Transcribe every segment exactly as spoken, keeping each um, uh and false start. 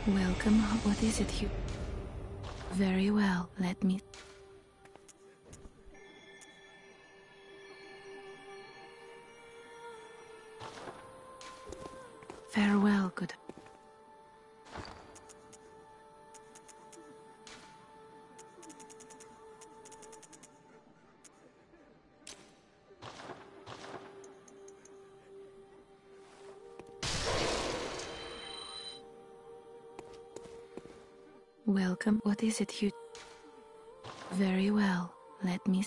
Welcome. What is it you... Very well, let me... Farewell, good... Welcome. What is it you... Very well, let me...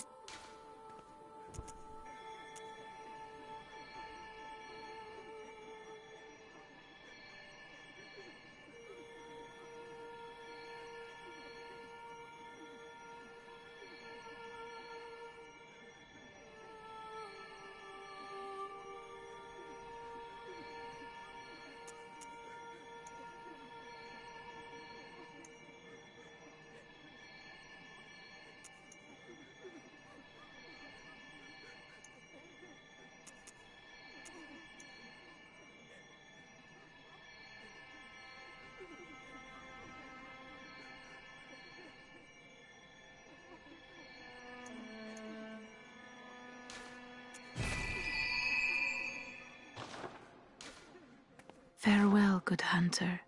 Farewell, good hunter.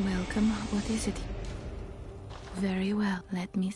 Welcome. What is it? Very well. Let me...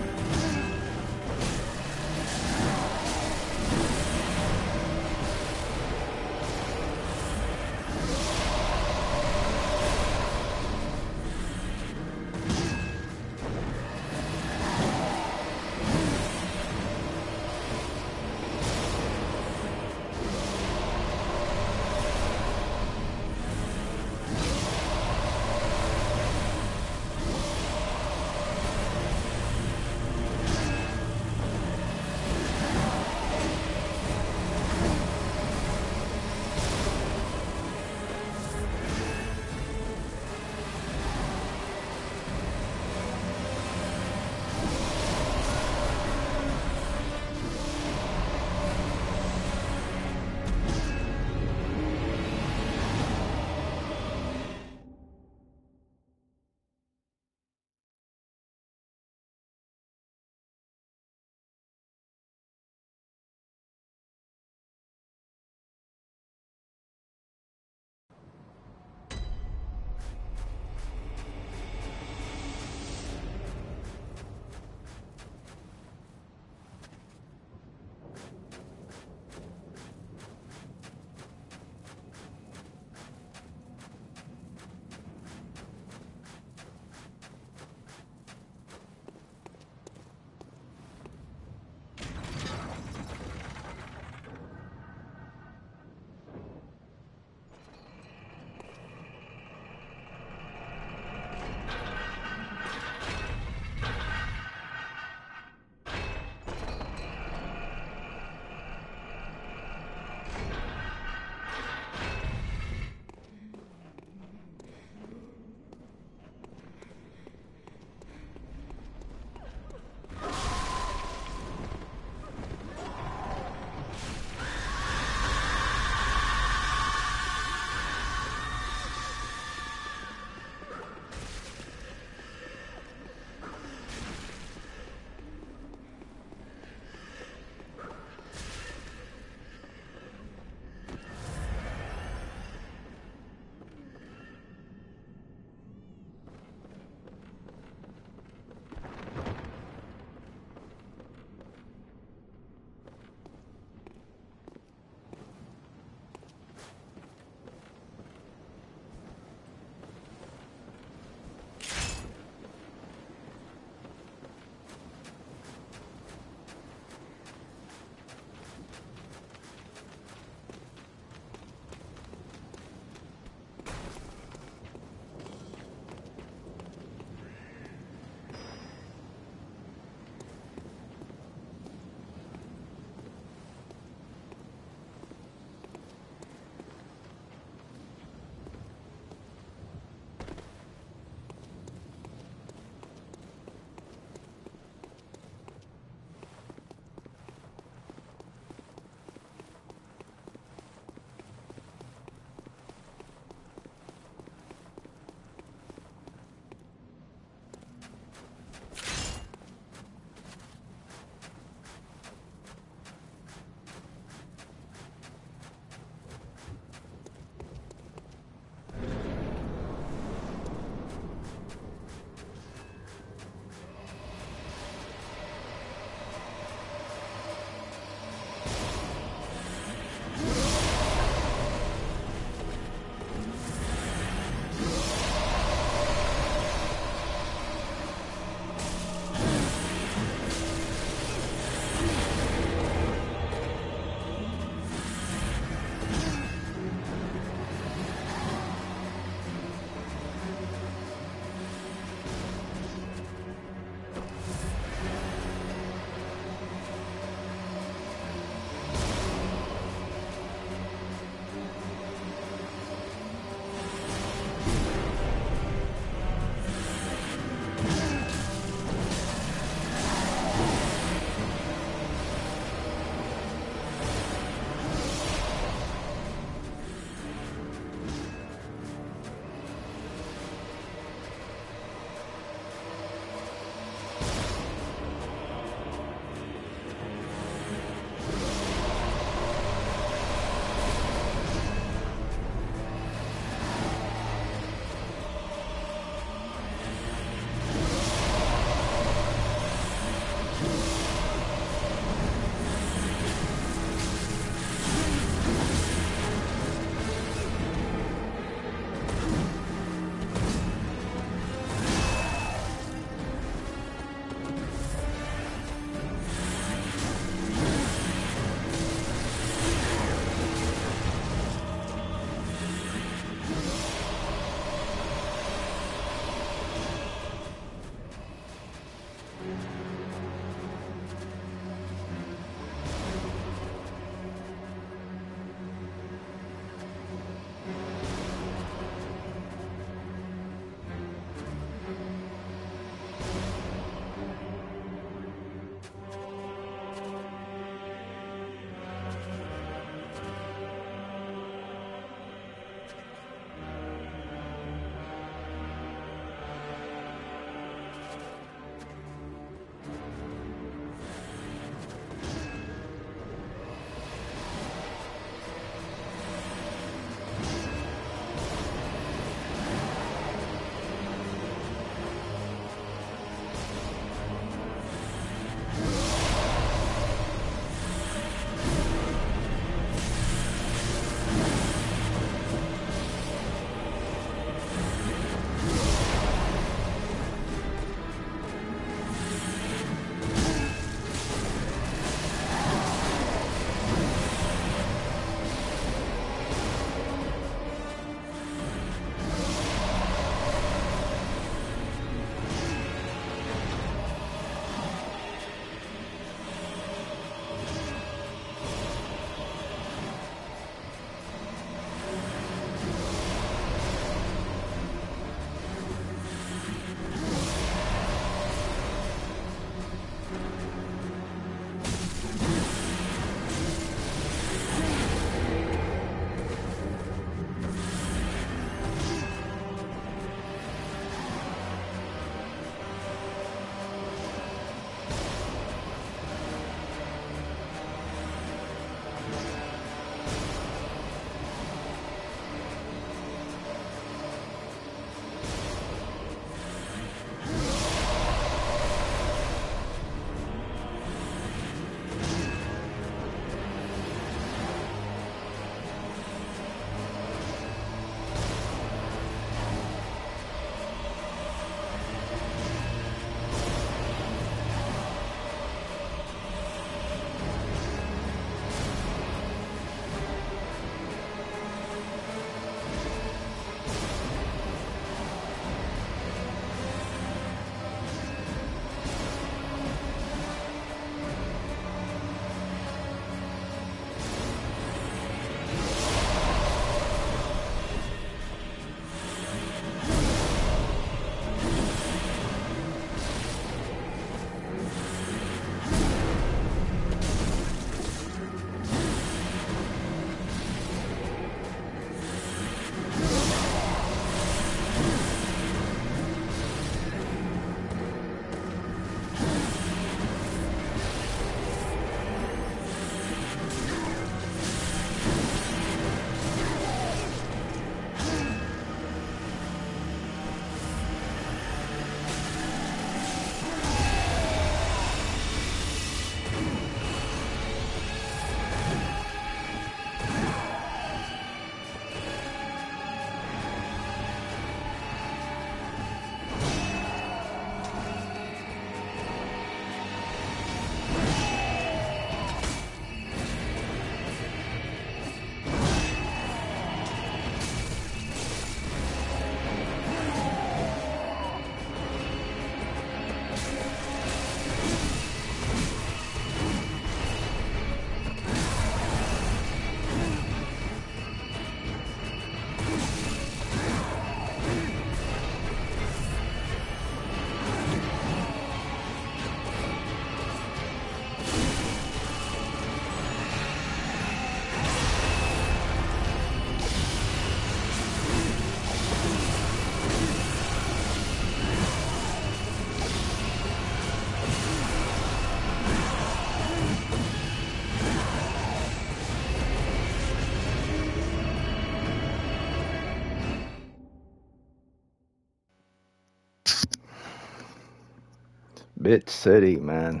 Bitch City, man.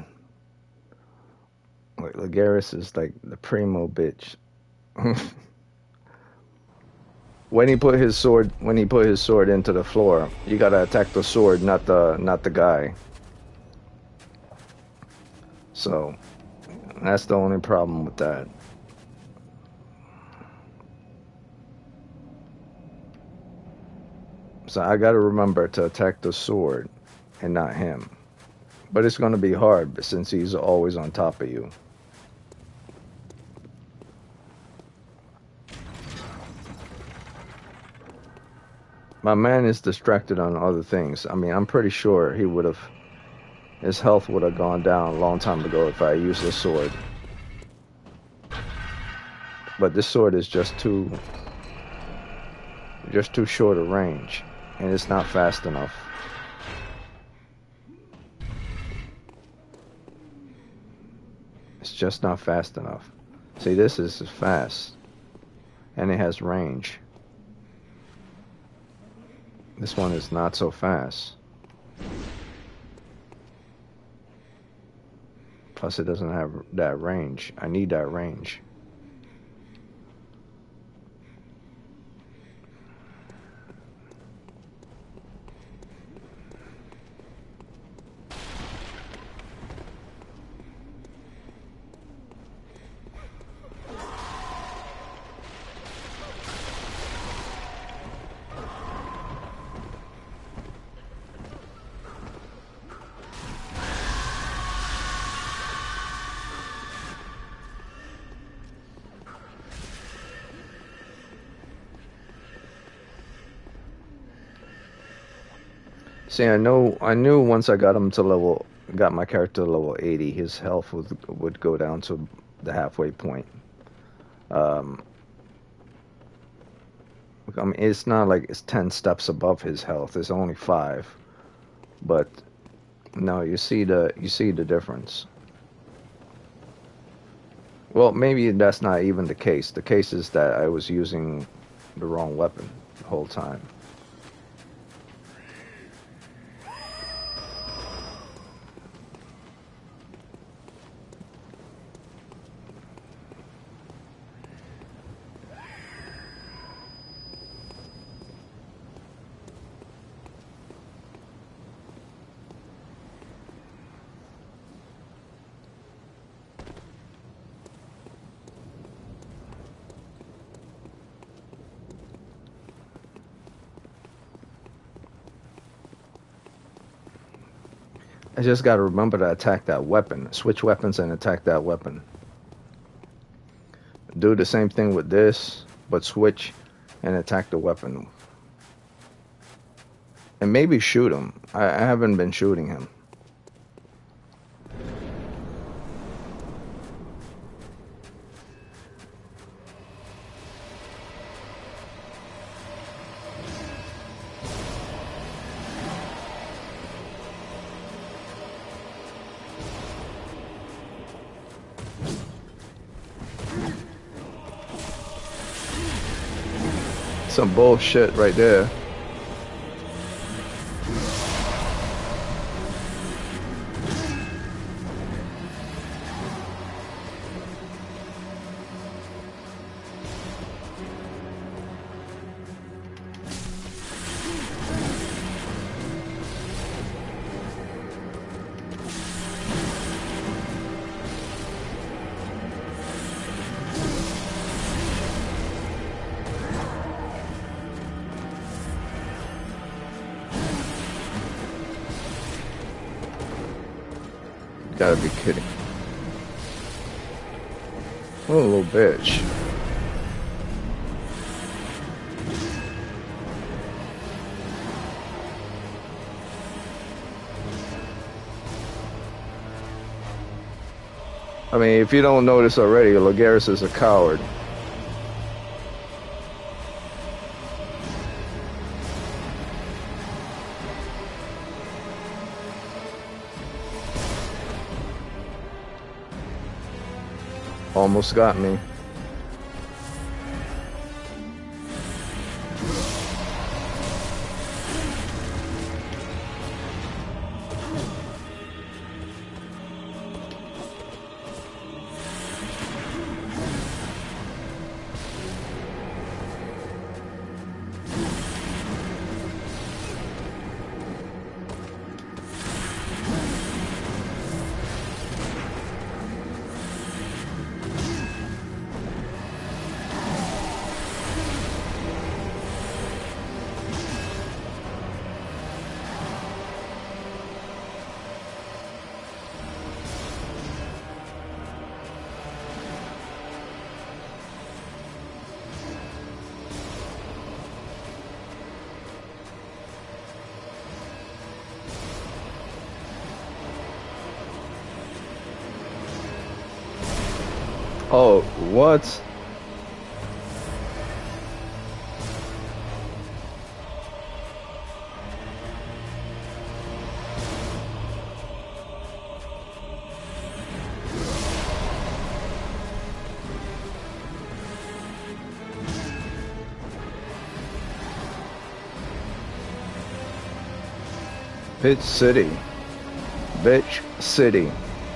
Like Logarius is like the primo bitch. when he put his sword, when he put his sword into the floor, you gotta attack the sword, not the not the guy. So that's the only problem with that. So I gotta remember to attack the sword and not him. But it's gonna be hard since he's always on top of you. My man is distracted on other things. I mean, I'm pretty sure he would have, his health would have gone down a long time ago if I used the sword. But this sword is just too, just too short a range, and it's not fast enough. It's just not fast enough. See, this is fast, and it has range. This one is not so fast. Plus, it doesn't have that range. I need that range. See, I know, I knew once I got him to level, got my character to level eighty, his health would would go down to the halfway point. Um, I mean, it's not like it's ten steps above his health. It's only five, but no, you see the you see the difference. Well, maybe that's not even the case. The case is that I was using the wrong weapon the whole time. I just got to remember to attack that weapon. Switch weapons and attack that weapon. Do the same thing with this, but switch and attack the weapon. And maybe shoot him. I, I haven't been shooting him. Some bullshit right there. Gotta be kidding. What a little bitch. I mean, if you don't notice already, Logarius is a coward. Almost got me. Oh, what? Bitch City. Bitch City.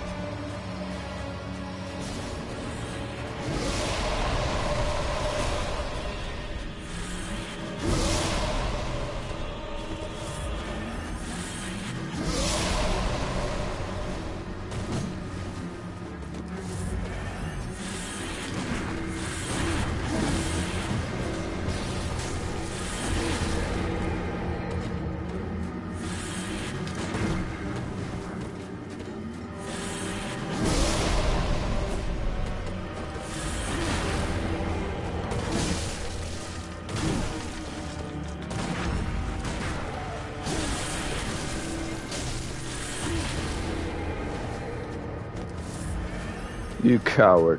You coward.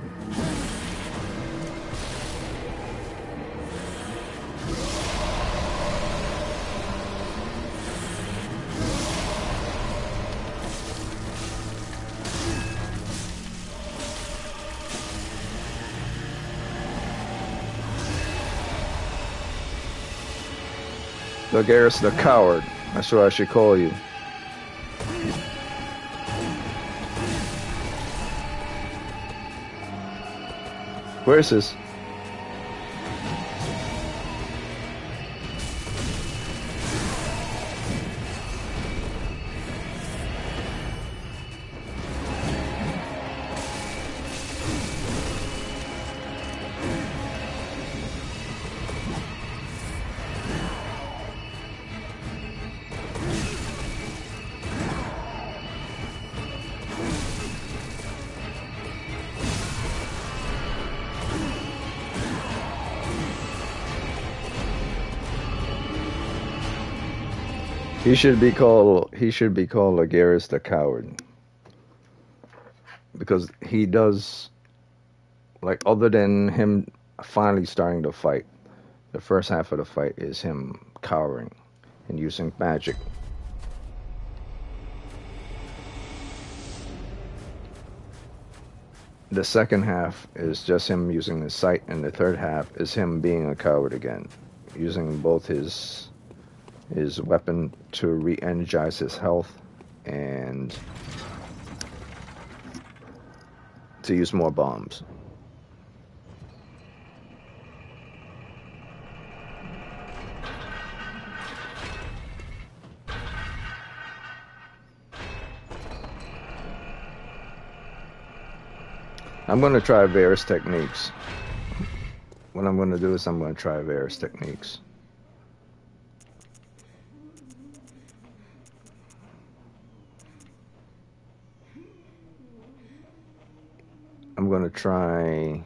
Logarius the coward. That's what I should call you. Where is this? He should be called. He should be called Logarius the coward, because he does, like, other than him finally starting the fight, the first half of the fight is him cowering and using magic. The second half is just him using his sight, and the third half is him being a coward again, using both his his weapon to re-energize his health and to use more bombs. I'm going to try various techniques. What I'm going to do is I'm going to try various techniques. I'm going to try...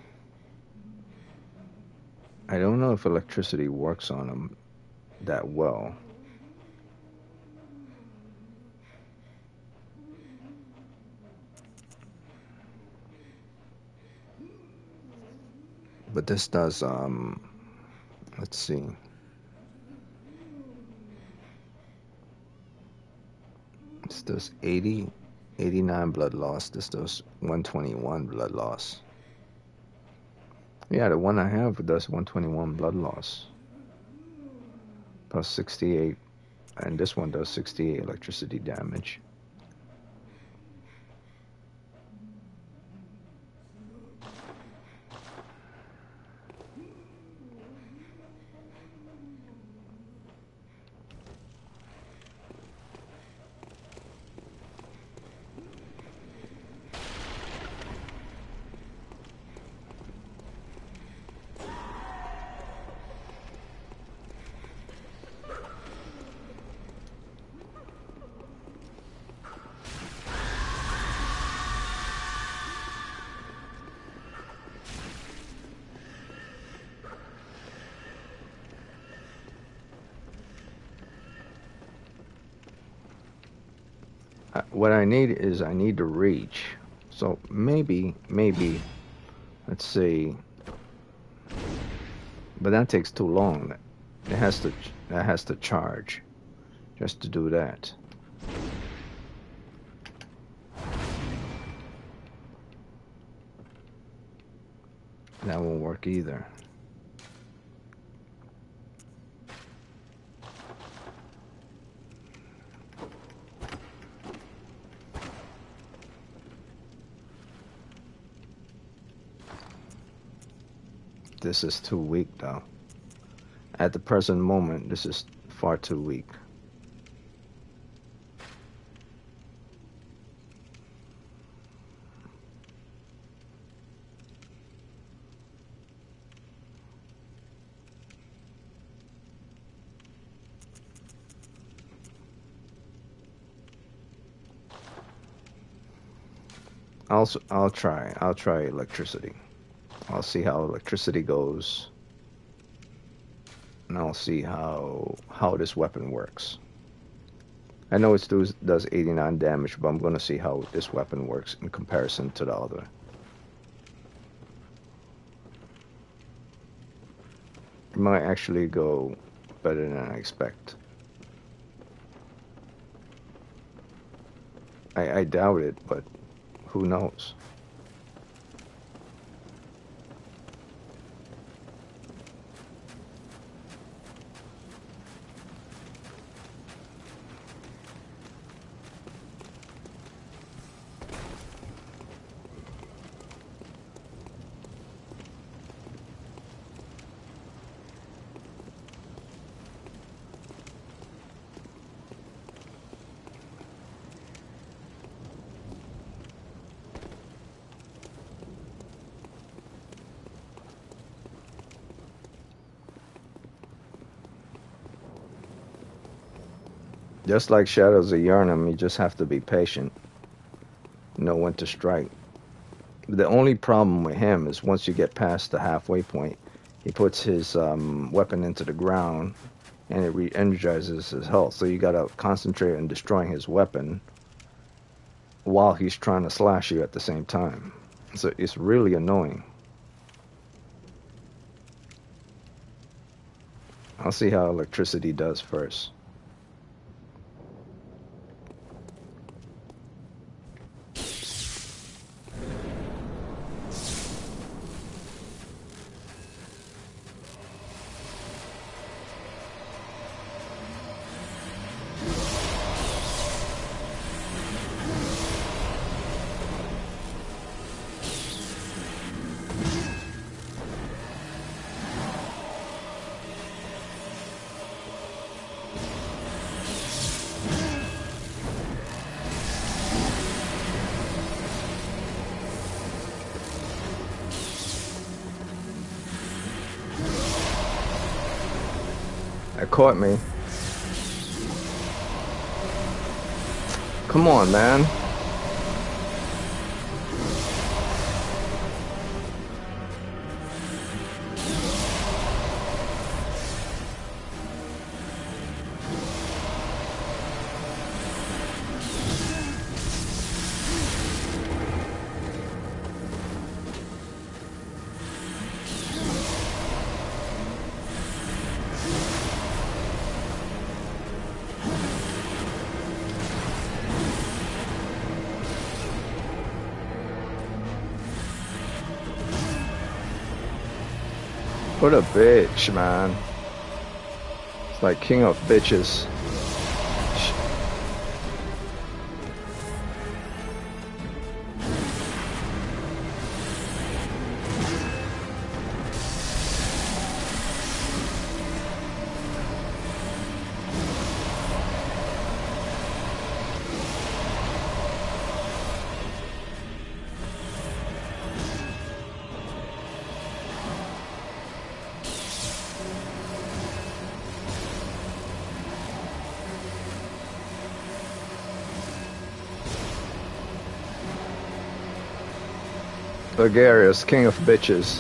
I don't know if electricity works on him that well. But this does, um... let's see. This does eighty, eighty-nine blood loss. This does one twenty-one blood loss. Yeah, the one I have does one twenty-one blood loss. Plus sixty-eight. And this one does sixty-eight electricity damage. What I need is I need to reach. So maybe, maybe Let's see. But that takes too long. It has to that has to charge just to do that. That won't work either. This is too weak, though. At the present moment, this is far too weak. I'll I'll try. I'll try electricity. I'll see how electricity goes, and I'll see how how this weapon works. I know it does does eighty-nine damage, but I'm going to see how this weapon works in comparison to the other. It might actually go better than I expect. I, I doubt it, but who knows? Just like Shadows of Yharnam, you just have to be patient. Know when to strike. The only problem with him is once you get past the halfway point, he puts his um, weapon into the ground and it re-energizes his health. So you gotta concentrate on destroying his weapon while he's trying to slash you at the same time. So it's really annoying. I'll see how electricity does first. That caught me. Come on, man. What a bitch, man. It's like king of bitches. Logarius, king of bitches.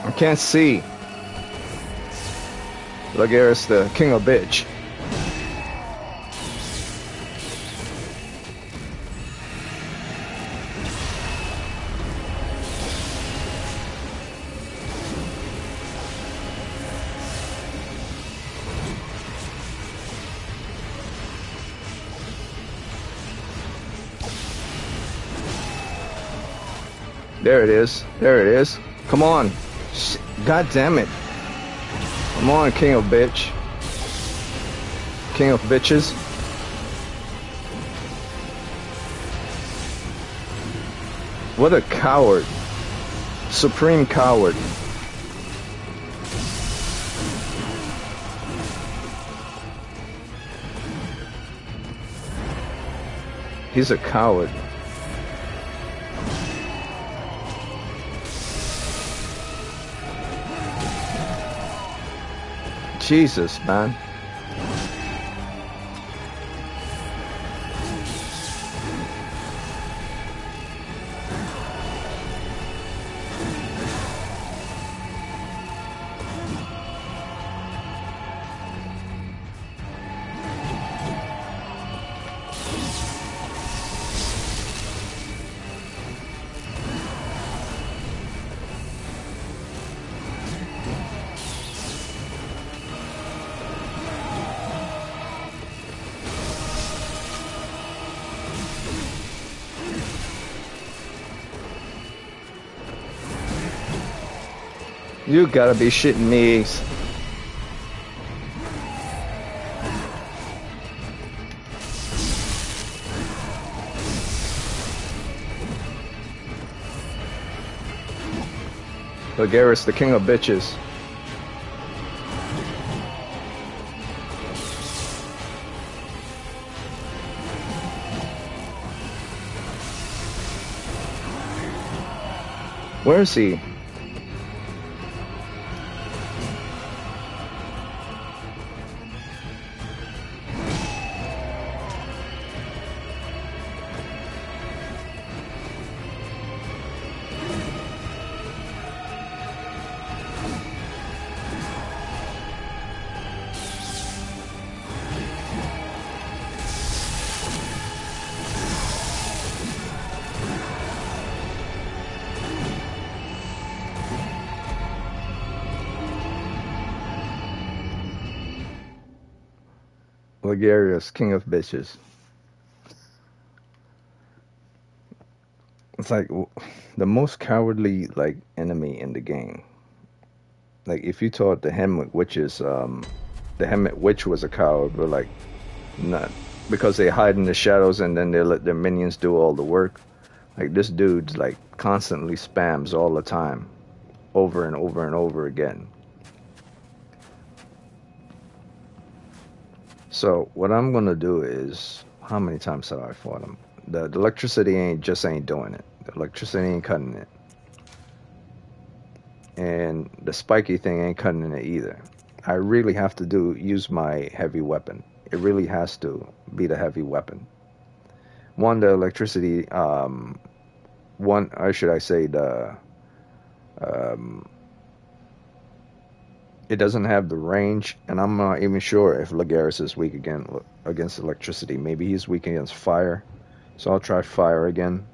I can't see. Logarius, the king of bitch. There it is. There it is. Come on. God damn it. Come on, king of bitch. King of bitches. What a coward. Supreme coward. He's a coward. Jesus, man. You gotta be shitting me. Logarius, the king of bitches. Where is he? Logarius, king of bitches. It's like the most cowardly like enemy in the game. Like if you thought the Hemwick witches, um, the Hemwick witch was a coward, but like not because they hide in the shadows and then they let their minions do all the work. Like this dude's like constantly spams all the time, over and over and over again. So what I'm gonna do is, how many times have I fought him? The, the electricity ain't just ain't doing it. The electricity ain't cutting it, and the spiky thing ain't cutting it either. I really have to do use my heavy weapon. It really has to be the heavy weapon. One, the electricity. Um, one, or should I say the. Um, It doesn't have the range, and I'm not even sure if Logarius is weak again against electricity. Maybe he's weak against fire, so I'll try fire again.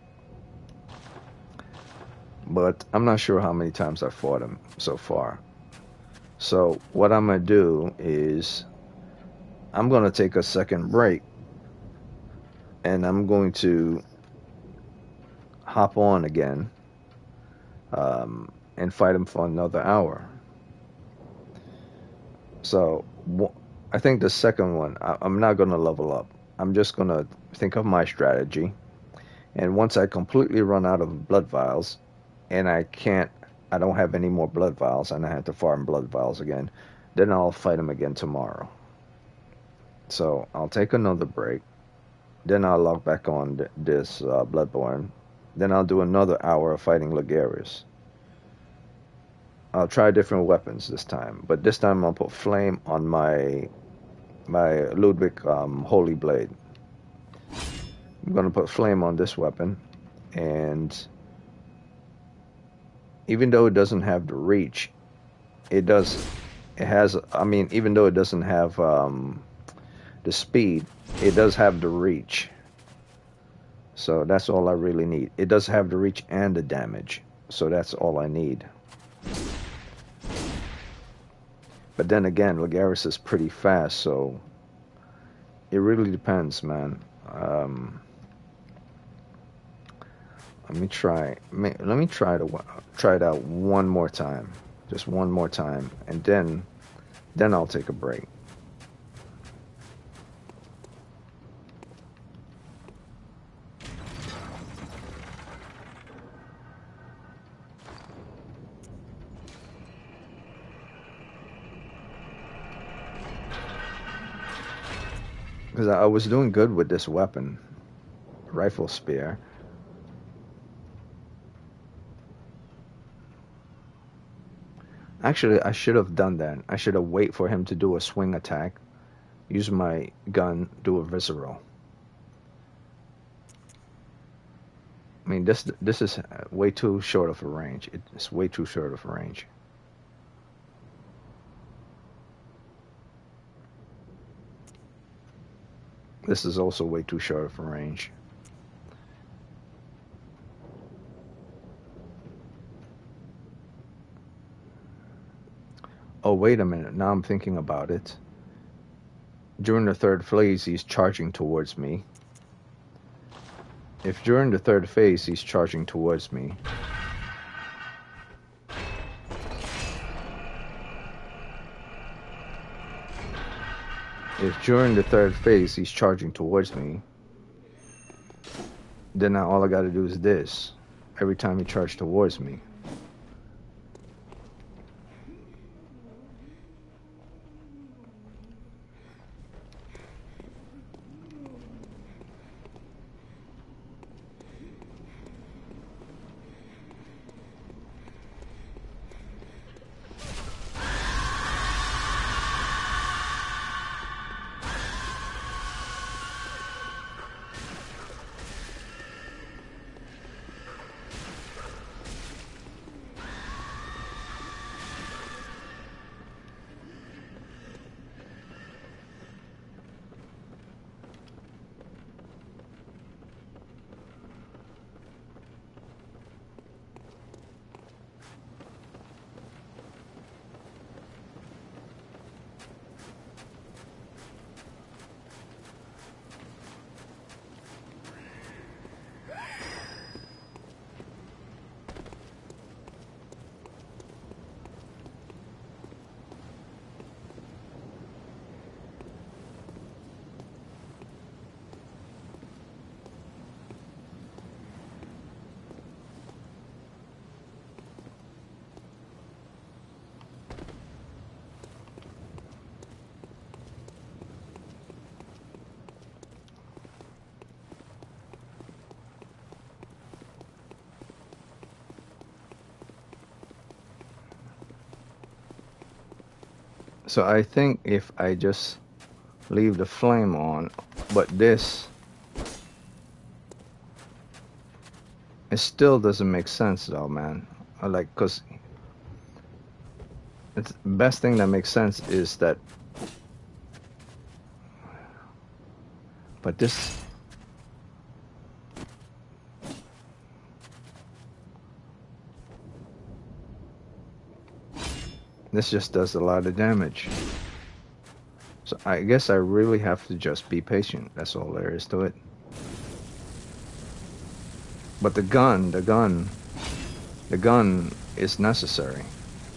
But I'm not sure how many times I've fought him so far. So what I'm going to do is I'm going to take a second break, and I'm going to hop on again um, and fight him for another hour. So, I think the second one, I'm not going to level up. I'm just going to think of my strategy. And once I completely run out of blood vials, and I can't, I don't have any more blood vials, and I have to farm blood vials again, then I'll fight him again tomorrow. So, I'll take another break. Then I'll log back on this uh, Bloodborne. Then I'll do another hour of fighting Logarius. I'll try different weapons this time, but this time I'll put flame on my my Ludwig um, Holy Blade. I'm gonna put flame on this weapon, and even though it doesn't have the reach, it does. It has. I mean, even though it doesn't have um, the speed, it does have the reach. So that's all I really need. It does have the reach and the damage. So that's all I need. But then again, Logarius is pretty fast, so it really depends, man. Um, let me try. Let me try to try it out one more time, just one more time, and then, then I'll take a break. Because I was doing good with this weapon, rifle spear. Actually, I should have done that. I should have waited for him to do a swing attack, use my gun, do a visceral. I mean, this this is way too short of a range. It's way too short of a range. This is also way too short of a range. Oh, wait a minute. Now I'm thinking about it. During the third phase, he's charging towards me. If during the third phase, he's charging towards me, if during the third phase he's charging towards me, then now all I gotta do is this. Every time he charges towards me. So I think if I just leave the flame on, but this, it still doesn't make sense though, man. I like, cause it's the best thing that makes sense is that, but this, this just does a lot of damage. So I guess I really have to just be patient. That's all there is to it. But the gun, the gun, the gun is necessary.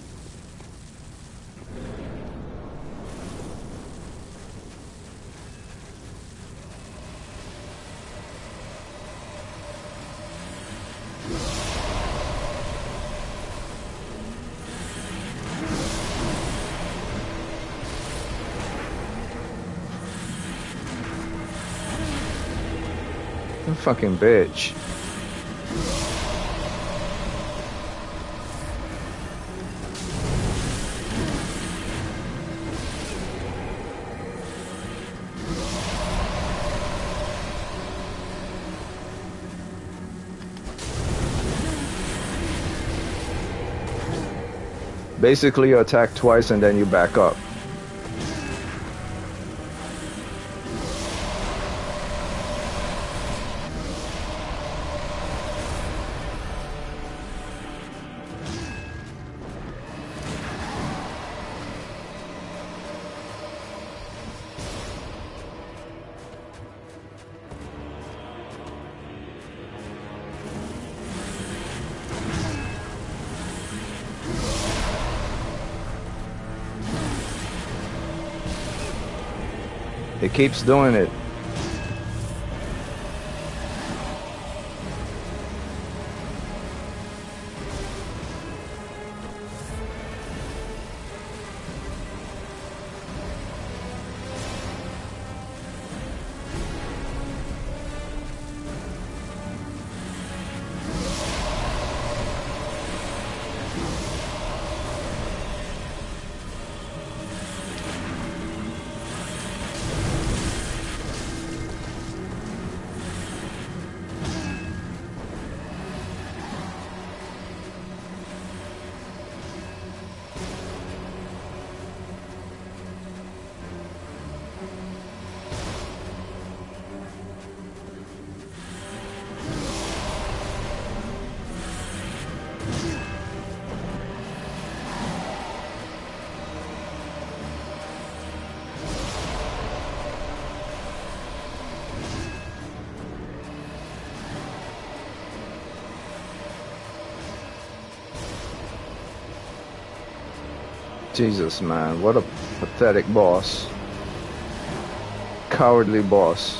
You fucking bitch. Basically, you attack twice and then you back up. It keeps doing it. Jesus, man, what a pathetic boss. Cowardly boss.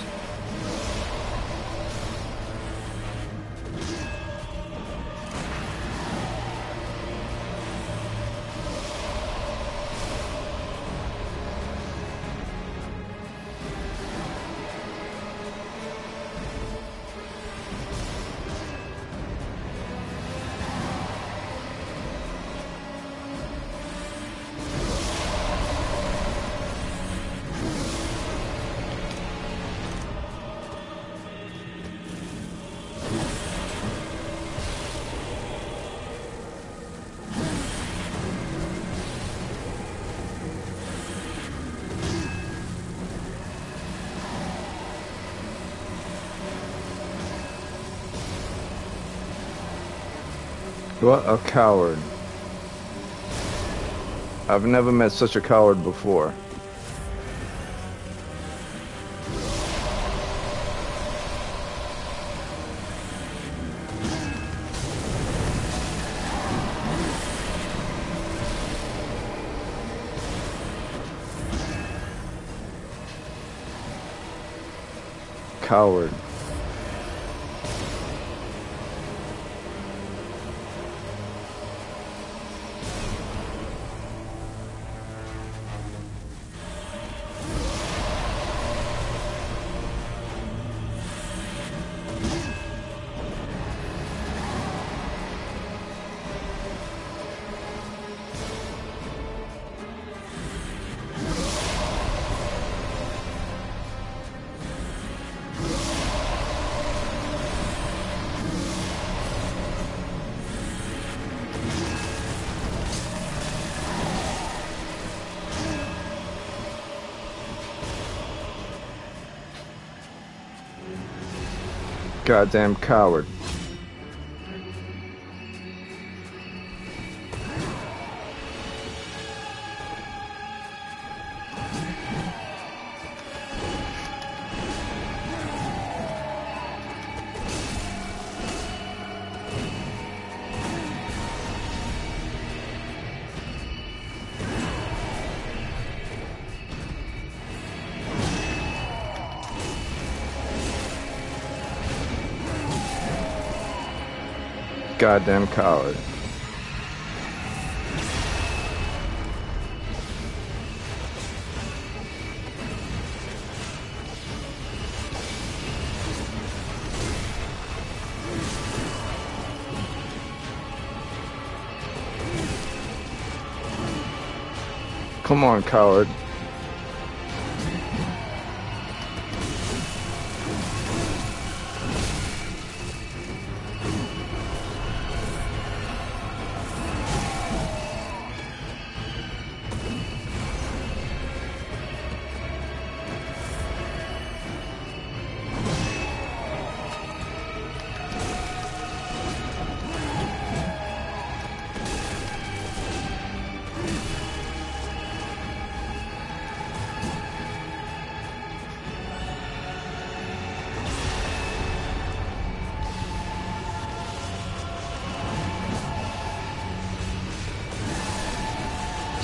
What a coward. I've never met such a coward before. Coward. Goddamn coward. Goddamn coward. Come on, coward.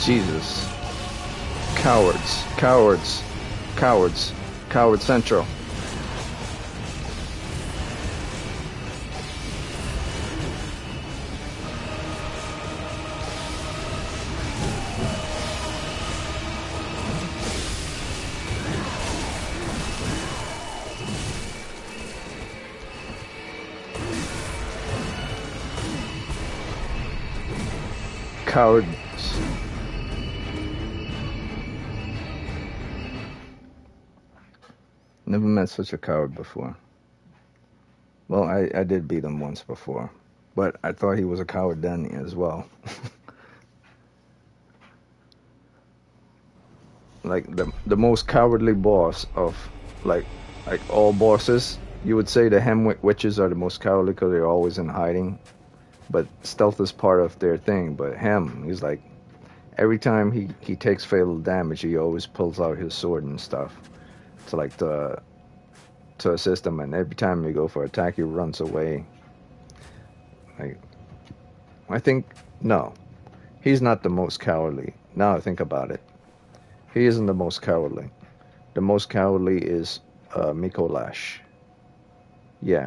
Jesus. Cowards. Cowards. Cowards. Coward Central. Cowards. Never met such a coward before. Well, I, I did beat him once before, but I thought he was a coward then as well. Like the the most cowardly boss of like like all bosses, you would say the Hemwick witches are the most cowardly because they're always in hiding. But stealth is part of their thing. But him, he's like, every time he, he takes fatal damage, he always pulls out his sword and stuff to like to to assist him. And every time you go for attack, he runs away. Like, I think no, he's not the most cowardly. Now I think about it, he isn't the most cowardly. The most cowardly is uh, Mikolash. Yeah.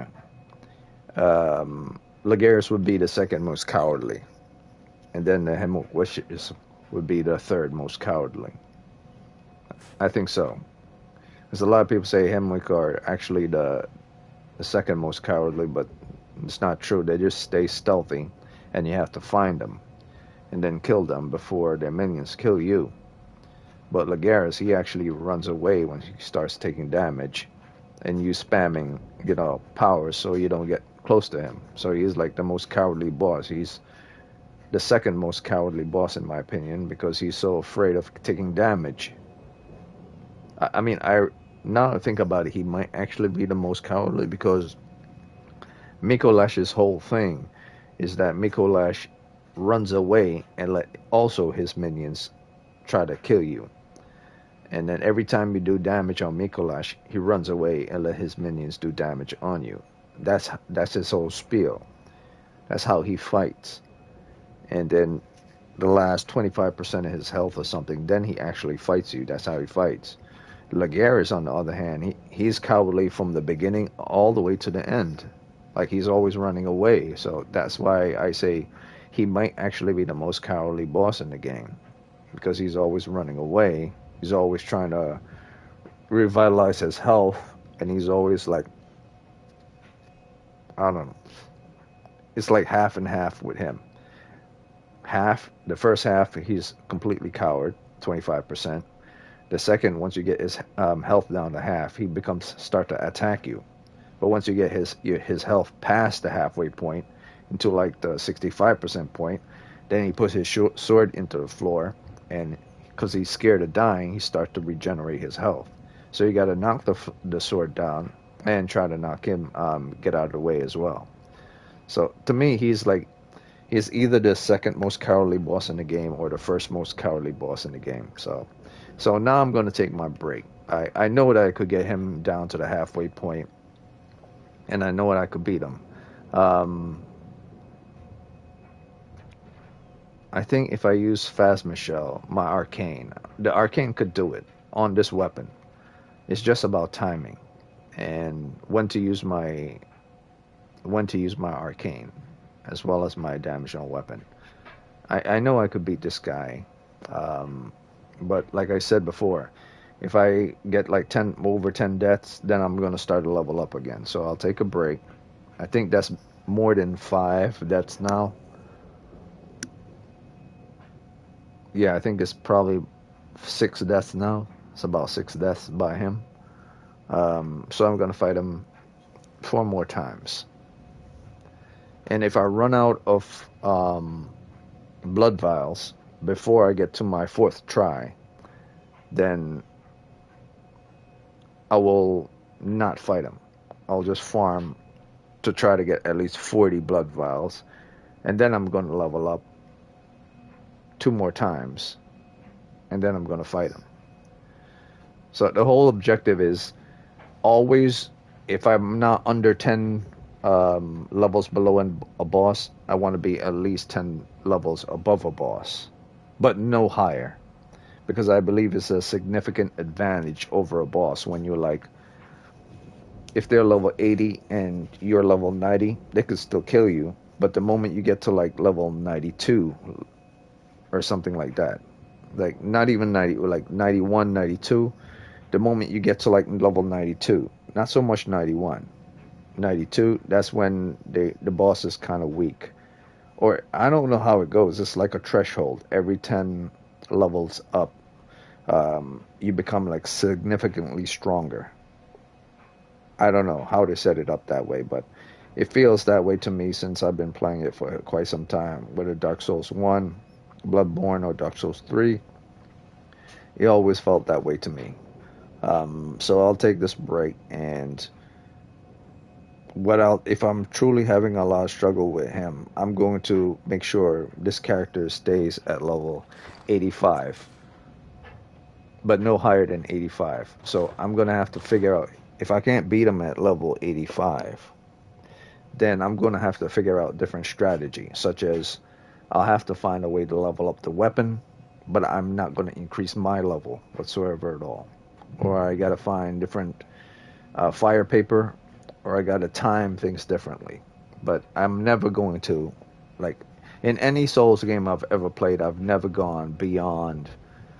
Um. Logarius would be the second most cowardly, and then the Hemwick witches would be the third most cowardly. I think so, because a lot of people say Hemwick are actually the the second most cowardly, but it's not true. They just stay stealthy, and you have to find them, and then kill them before their minions kill you. But Logarius, he actually runs away when he starts taking damage, and you spamming, you know, powers so you don't get close to him. So he's like the most cowardly boss. He's the second most cowardly boss in my opinion, because he's so afraid of taking damage. I, I mean, I now I think about it, he might actually be the most cowardly, because Mikolash's whole thing is that Mikolash runs away and let also his minions try to kill you. And then every time you do damage on Mikolash, he runs away and let his minions do damage on you. That's that's his whole spiel. That's how he fights. And then the last twenty-five percent of his health or something, then he actually fights you. That's how he fights. Logarius, on the other hand, he, he's cowardly from the beginning all the way to the end. Like, he's always running away. So that's why I say he might actually be the most cowardly boss in the game, because he's always running away. He's always trying to revitalize his health, and he's always like, I don't know. It's like half and half with him. Half, the first half, he's completely coward, twenty-five percent. The second, once you get his um, health down to half, he becomes start to attack you. But once you get his his health past the halfway point, into like the sixty-five percent point, then he puts his sh- sword into the floor, and because he's scared of dying, he starts to regenerate his health. So you got to knock the the sword down and try to knock him um, get out of the way as well. So to me, he's like, he's either the second most cowardly boss in the game or the first most cowardly boss in the game. So, so now I'm going to take my break. I, I know that I could get him down to the halfway point, and I know that I could beat him. Um, I think if I use Phasmichelle, my arcane, the arcane could do it on this weapon. It's just about timing and when to use my when to use my arcane, as well as my damage on weapon. I, I know I could beat this guy, um, but like I said before, if I get like ten over ten deaths, then I'm gonna start to level up again. So I'll take a break. I think that's more than five deaths now. Yeah, I think it's probably six deaths now. It's about six deaths by him. Um, so I'm going to fight him four more times. And if I run out of um, blood vials before I get to my fourth try, then I will not fight him. I'll just farm to try to get at least forty blood vials. And then I'm going to level up two more times. And then I'm going to fight him. So the whole objective is always, if I'm not under ten um, levels below a boss, I want to be at least ten levels above a boss. but no higher, because I believe it's a significant advantage over a boss when you're like, if they're level eighty and you're level ninety, they could still kill you. But the moment you get to like level ninety-two or something like that, like not even ninety, like ninety-one, ninety-two, the moment you get to like level ninety-two, not so much ninety-one, ninety-two, that's when they, the boss is kind of weak. Or I don't know how it goes. It's like a threshold. Every ten levels up, um, you become like significantly stronger. I don't know how they set it up that way, but it feels that way to me since I've been playing it for quite some time. Whether Dark Souls one, Bloodborne, or Dark Souls three, it always felt that way to me. Um, so I'll take this break, and what I'll, if I'm truly having a lot of struggle with him, I'm going to make sure this character stays at level eighty-five, but no higher than eighty-five. So I'm going to have to figure out, if I can't beat him at level eighty-five, then I'm going to have to figure out different strategy, such as I'll have to find a way to level up the weapon, but I'm not going to increase my level whatsoever at all. Or I got to find different uh, fire paper, or I got to time things differently. But I'm never going to, like, in any Souls game I've ever played, I've never gone beyond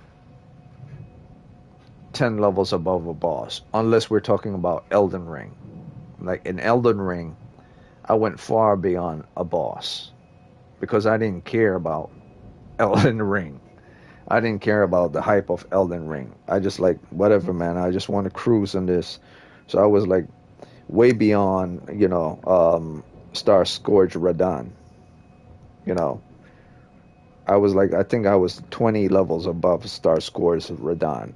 ten levels above a boss, unless we're talking about Elden Ring. Like in Elden Ring, I went far beyond a boss because I didn't care about Elden Ring. I didn't care about the hype of Elden Ring. I just like, whatever, man. I just want to cruise on this. So I was like way beyond, you know, um, Star Scourge Radahn. You know, I was like, I think I was twenty levels above Star Scourge Radahn.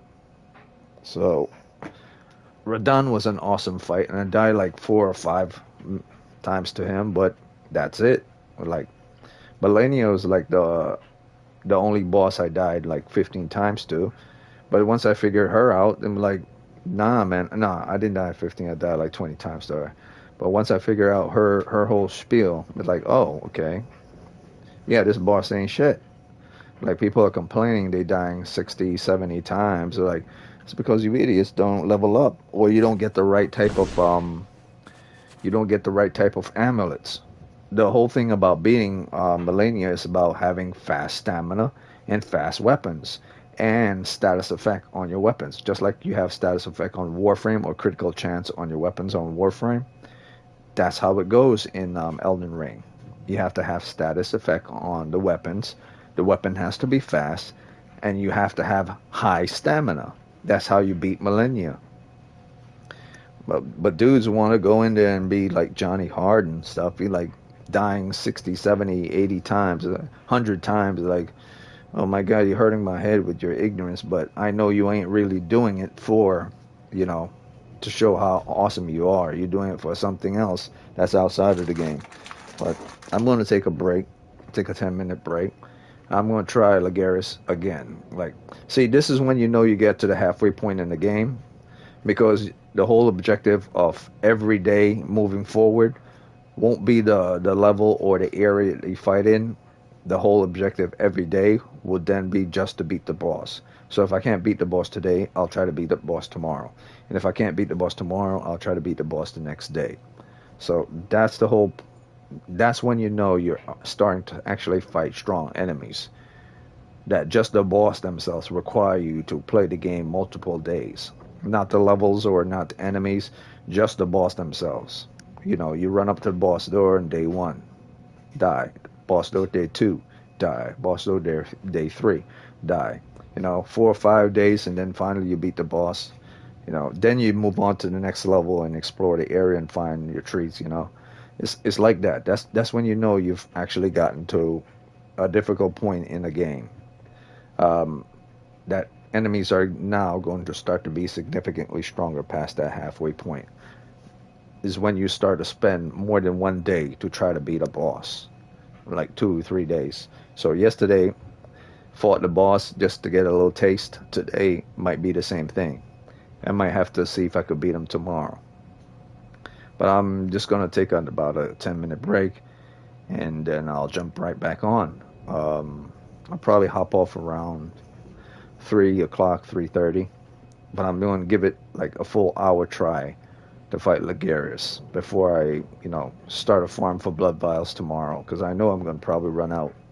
So Radahn was an awesome fight, and I died like four or five times to him, but that's it. Like, Malenia was like the the only boss I died like fifteen times to. But once I figured her out, I'm like, nah, man, nah, I didn't die fifteen. I died like twenty times to her. But once I figure out her her whole spiel, it's like, oh, okay, yeah, this boss ain't shit. Like, people are complaining they dying sixty, seventy times. They're like, it's because you idiots don't level up, or you don't get the right type of um, you don't get the right type of amulets. The whole thing about beating uh, Malenia is about having fast stamina and fast weapons and status effect on your weapons. Just like you have status effect on Warframe or critical chance on your weapons on Warframe, that's how it goes in um, Elden Ring. You have to have status effect on the weapons. The weapon has to be fast, and you have to have high stamina. That's how you beat Malenia. But, but dudes want to go in there and be like Johnny Hard and stuff. Be like dying sixty, seventy, eighty times, one hundred times. Like, oh my God, you're hurting my head with your ignorance, but I know you ain't really doing it for, you know, to show how awesome you are. You're doing it for something else that's outside of the game. But I'm going to take a break, take a ten minute break. I'm going to try Logarius again. Like, see, this is when you know you get to the halfway point in the game, because the whole objective of every day moving forward won't be the, the level or the area that you fight in. The whole objective every day would then be just to beat the boss. So if I can't beat the boss today, I'll try to beat the boss tomorrow. And if I can't beat the boss tomorrow, I'll try to beat the boss the next day. So that's the whole, that's when you know you're starting to actually fight strong enemies. That just the boss themselves require you to play the game multiple days. Not the levels or not the enemies, just the boss themselves. You know, you run up to the boss door on day one, die. Boss door day two, die. Boss door day, day three, die. You know, four or five days, and then finally you beat the boss. You know, then you move on to the next level and explore the area and find your treats. You know, it's it's like that. That's that's when you know you've actually gotten to a difficult point in the game. Um, that enemies are now going to start to be significantly stronger past that halfway point. Is when you start to spend more than one day to try to beat a boss, like two, three days. So yesterday, fought the boss just to get a little taste. Today might be the same thing. I might have to see if I could beat him tomorrow. But I'm just going to take about a ten minute break, and then I'll jump right back on. Um, I'll probably hop off around three o'clock, three thirty. But I'm going to give it like a full hour try to fight Logarius before I, you know, start a farm for blood vials tomorrow, because I know I'm going to probably run out